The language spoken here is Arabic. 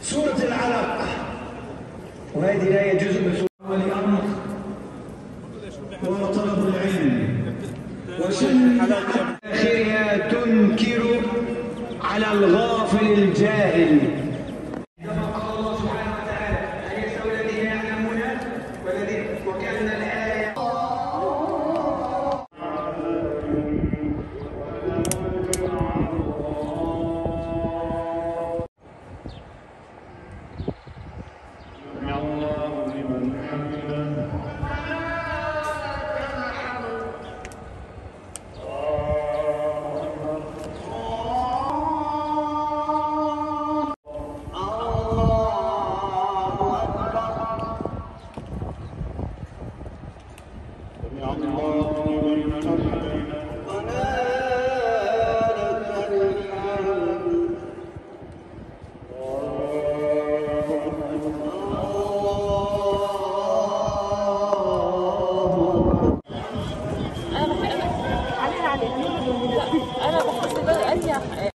سورة العلق، وهذه الآية جزء من سورة الأمر وطلب العلم وشن آخرها تنكر على الغافل الجاهل. كما قال الله سبحانه وتعالى: هل يستوي الذين يعلمون والذين، وكأن الآية انا بحس ده اني